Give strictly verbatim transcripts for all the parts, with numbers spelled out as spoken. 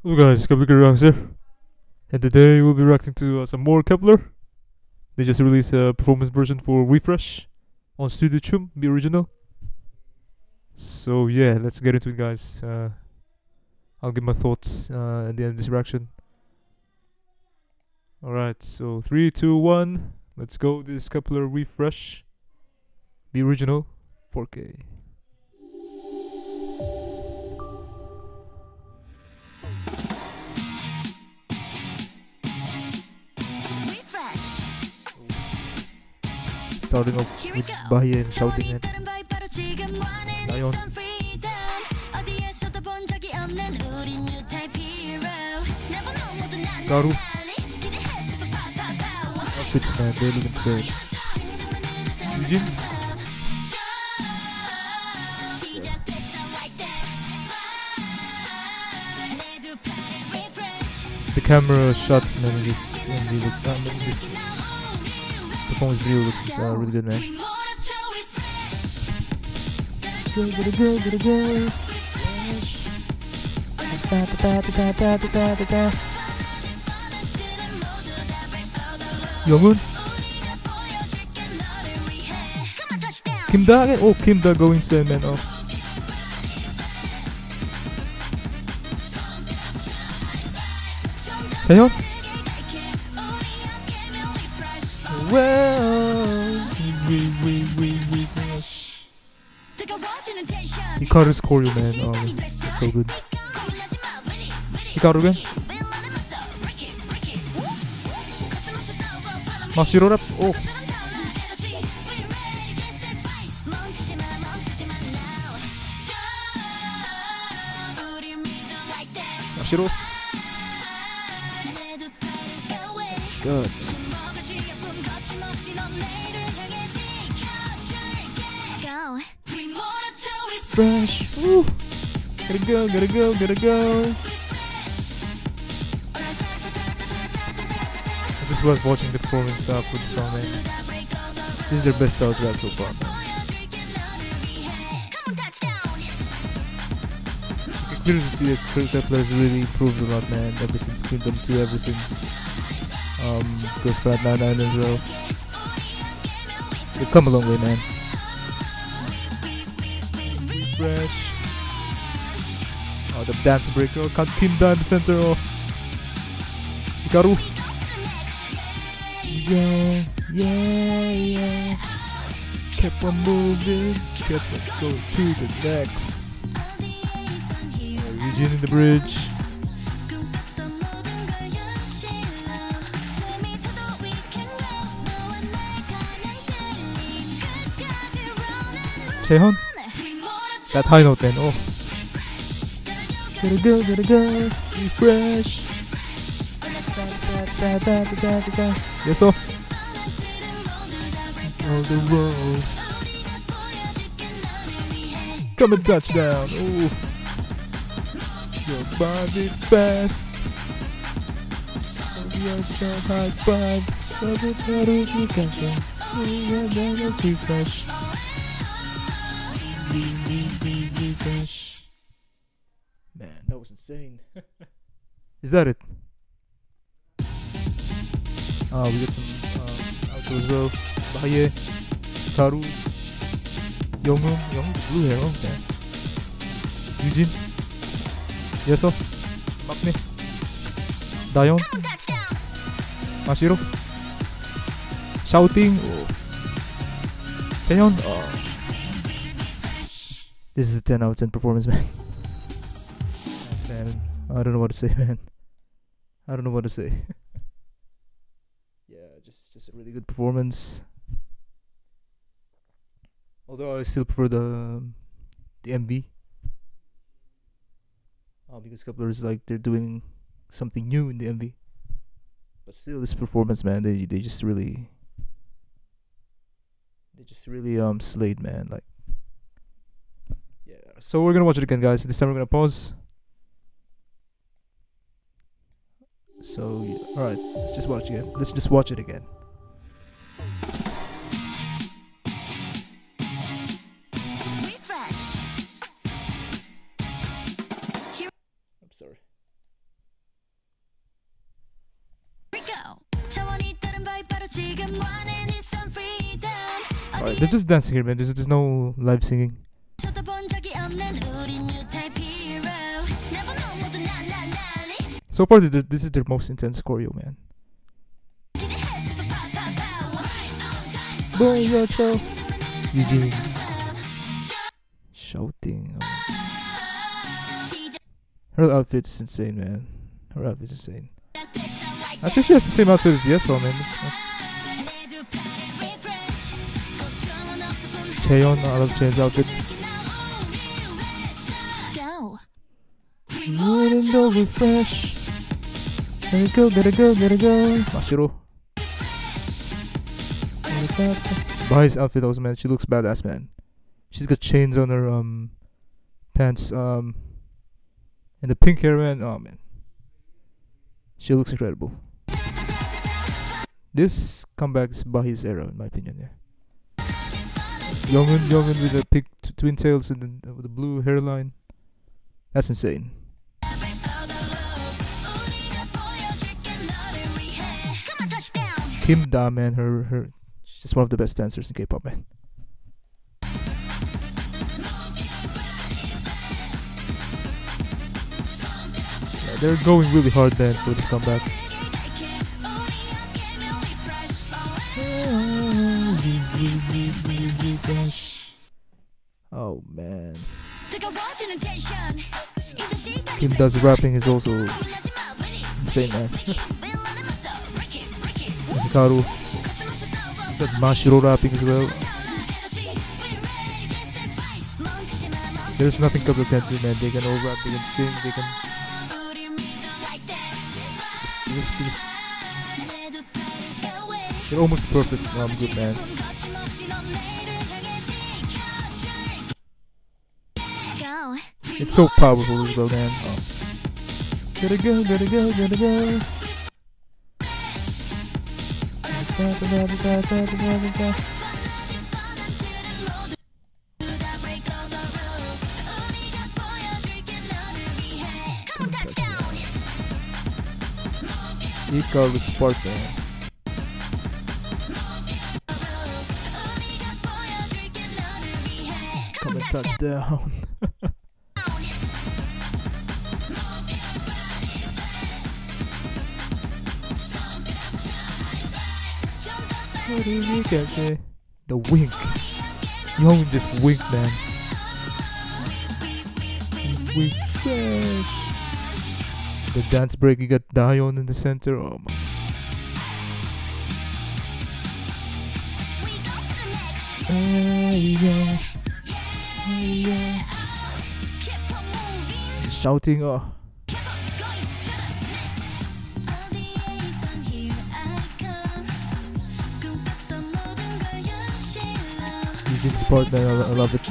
Hello guys, Kep one er Reality here, and today we'll be reacting to uh, some more Kep one er. They just released a performance version for We Fresh on Studio Choom, the original. So yeah, let's get into it, guys. Uh, I'll give my thoughts uh, at the end of this reaction. Alright, so three, two, one, let's go. This is Kep one er We Fresh, the original, four K. Starting off with Bahia and shouting it. Lion. Garu. Outfits, man, they look insane. Eugene. The camera shots, man, in this, in the, uh, in this performance video looks uh, really good, man. Go, gotta go, gotta go. Younghoon. Kim Da again? Oh, Kim Da going insane, man. Oh. Taeyeon. Well, we we we we fresh. Hikaru's choreo, man. Oh, that's so good. Hikaru again. Mashiro rap. Oh. Mashiro. Good. Fresh. Woo. Gotta go, gotta go, gotta go. I just love watching the performance uh, with the song, man. This is their best soundtrack so far, man. You can clearly see that Kep one er has really improved a lot, man, ever since Kingdom two, ever since um, Ghost Prat ninety-nine as well. They've come a long way, man. Fresh. Oh, the dance break. Oh, can't Kim Da in the center. Oh, Hikaru. Yeah, yeah, yeah. Kept on moving. Kept on going to the next. Oh, Eugene in the bridge. Taeyeon. That high note then, oh. Gotta go, gotta go, refresh. Yes, oh. All the rolls. Come and touchdown, oh. Your body fast. So your strong high five. Everybody you can go. Refresh. Man, that was insane. Is that it? Ah, we got some uh, outro as well. Bahia, Hikaru, Younghoon, Younghoon, blue hair, okay. Eugene, Yeso, Maknae, Daeyeon, Mashiro, shouting, oh. Taeyeon, oh. This is a ten out of ten performance, man. Man, I don't know what to say, man. I don't know what to say. Yeah, just just a really good performance. Although I still prefer the the M V. Uh, because Kep one er is like they're doing something new in the M V. But still, this performance, man, they they just really they just really um slayed, man. Like. So we're gonna watch it again, guys. This time we're gonna pause. So yeah. All right, let's just watch it again. Let's just watch it again. I'm sorry. Alright, they're just dancing here, man. There's, there's no live singing. So far, this, this is their most intense choreo, man. Boy, yo, cho. Eugene. Shouting. Her outfit's insane, man. Her outfit's insane. Actually, she has the same outfit as Yeso, man. Cheon, I love Cheon's outfit. Kep one er We Fresh. Let it go, let it go, let it go. Mashiro. Bai's outfit also, man. She looks badass, man. She's got chains on her um pants, um, and the pink hair, man. Oh man, she looks incredible. This comeback is Bai's era, in my opinion. Yeah. Youngun, Youngun with the pink t twin tails and the, uh, with the blue hairline. That's insane. Kim Da, man, her her, she's just one of the best dancers in K-pop, man. Yeah, they're going really hard, man, for this comeback. Oh man, Kim Da's rapping is also insane, man. Hikaru, got Mashiro rapping as well. There's nothing Kep one er can't do, man. They can all rap, they can sing, they can. Just, just, just. They're almost perfect. Um, good, man. It's so powerful as well, man. Oh. Gotta go, gotta go, gotta go. Hikaru Spark, man. Come and touch down. The wink. Young just wink, man. We fresh. The dance break, you got Dayon in the center. Oh my. Uh, yeah. Uh, yeah. Shouting, oh. Eugene's part, man, I, I love it.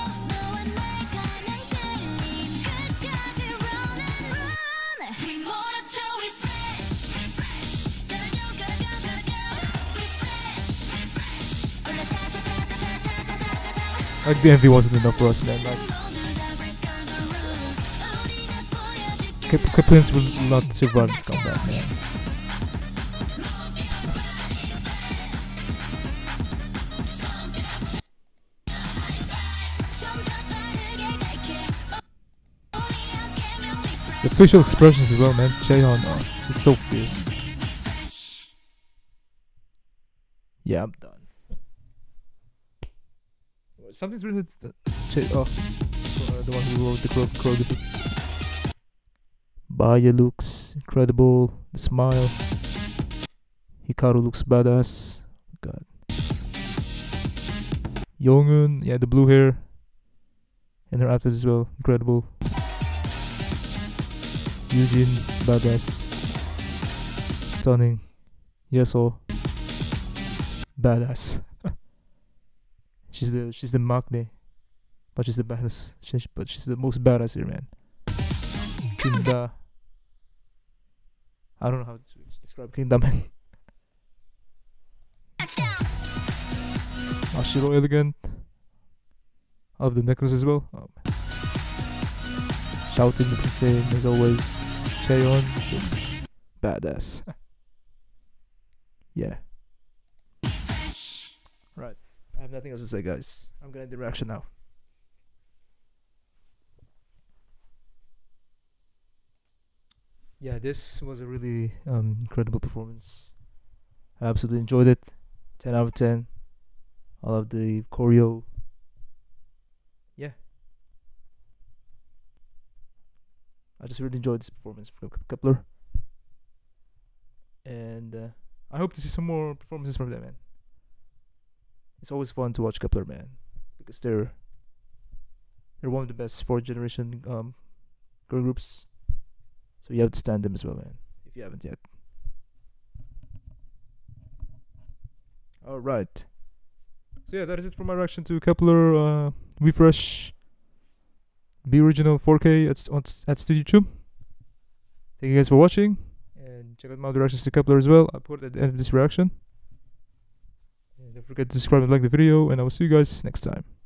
Like the envy wasn't enough for us, man. Like Kep one er will not survive this comeback, man. The facial expressions as well, man. Cheon, oh, she's so fierce. Yeah, I'm done. Something's really uh, che oh, uh, the one who wrote the choreography. Baya looks incredible. The smile. Hikaru looks badass. God. Youngun, yeah, the blue hair, and her outfit as well, incredible. Eugene, badass. Stunning. Yeso, badass. She's the she's the maknae, but she's the badass. She's, but she's the most badass here, man. Kim Da. I don't know how to describe Kim Da, man. Mashiro elegant. I love the necklace as well. Oh, shouting looks insane as always. Cheon looks badass. Yeah. have nothing else to say, guys. I'm gonna end the reaction now. Yeah, this was a really um, incredible performance. I absolutely enjoyed it. ten out of ten. I love the choreo. Yeah. I just really enjoyed this performance from Kep one er. And uh, I hope to see some more performances from them, man. It's always fun to watch Kep one er, man, because they're they're one of the best fourth generation um, girl groups. So you have to stand them as well, man, if you haven't yet. Alright. So yeah, that is it for my reaction to Kep one er uh, We Fresh Be Original four K at, at Studio Choom. Thank you guys for watching. And check out my other reactions to Kep one er as well. I'll put it at the end of this reaction. And don't forget to subscribe and like the video. And I will see you guys next time.